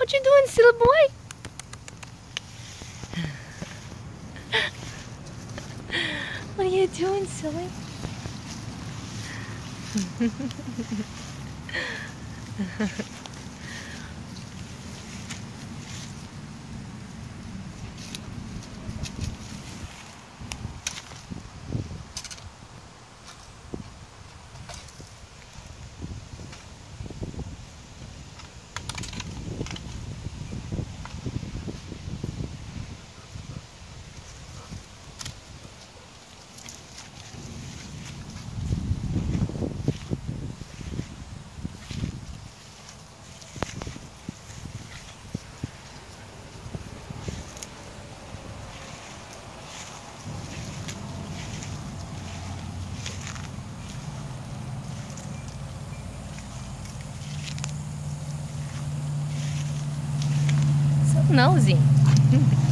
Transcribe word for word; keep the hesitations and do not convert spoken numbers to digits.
What you doing, silly boy? What are you doing, silly? So nosy.